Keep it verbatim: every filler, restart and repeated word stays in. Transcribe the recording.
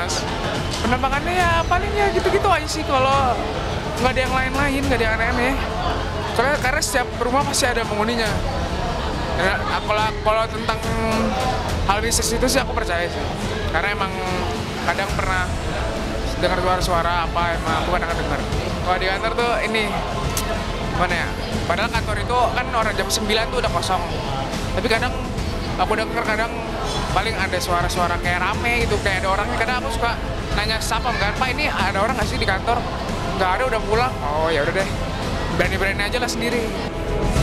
mas. Penerbangannya ya paling ya gitu-gitu aja sih, kalau nggak ada yang lain-lain, nggak ada yang aneh-aneh. Karena, karena setiap rumah pasti ada penghuninya. Ya, kalau kalau tentang hal bisnis itu sih aku percaya sih. Karena emang kadang pernah dengar suara-suara apa, emang aku kadang dengar. Kalau di kantor tuh ini mana ya? Padahal kantor itu kan orang jam sembilan tuh udah kosong. Tapi kadang aku denger kadang paling ada suara-suara kayak rame gitu, kayak ada orangnya. Kadang aku suka nanya sapam kan, Pak ini ada orang nggak sih di kantor? Nggak ada, udah pulang. Oh ya udah deh, berani-berani aja lah sendiri.